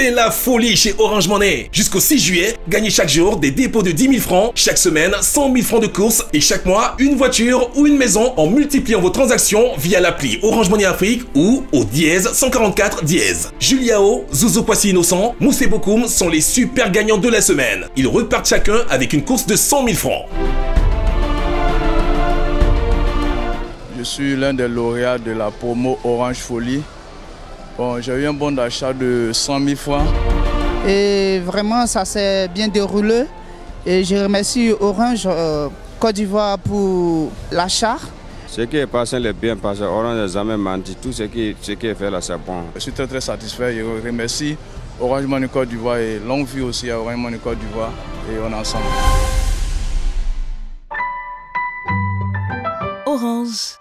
C'est la folie chez Orange Money. Jusqu'au 6 juillet, gagnez chaque jour des dépôts de 10 000 francs, chaque semaine 100 000 francs de courses et chaque mois une voiture ou une maison en multipliant vos transactions via l'appli Orange Money Afrique ou au dièse 144 dièse. Juliao, Zouzou Poissy Innocent, Moussé Bokoum sont les super gagnants de la semaine. Ils repartent chacun avec une course de 100 000 francs. Je suis l'un des lauréats de la promo Orange Folie. Bon, j'ai eu un bon d'achat de 100 000 francs. Et vraiment, ça s'est bien déroulé. Et je remercie Orange Côte d'Ivoire pour l'achat. Ce qui est passé est bien passé. Orange n'a jamais menti. Tout ce qui est fait là, c'est bon. Je suis très satisfait. Je remercie Orange Money Côte d'Ivoire et longue vie aussi à Orange Money Côte d'Ivoire. Et on est ensemble. Orange.